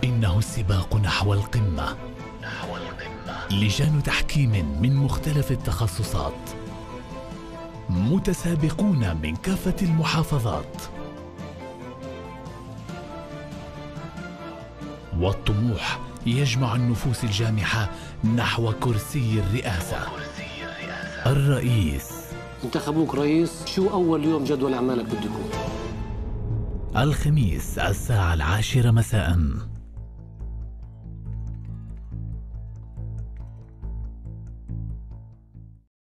إنه السباق نحو القمة. لجان تحكيم من مختلف التخصصات، متسابقون من كافة المحافظات، والطموح يجمع النفوس الجامحة نحو كرسي الرئاسة. الرئيس. انتخبوك رئيس، شو أول يوم جدول أعمالك بده يكون؟ الخميس 10:10 مساءً.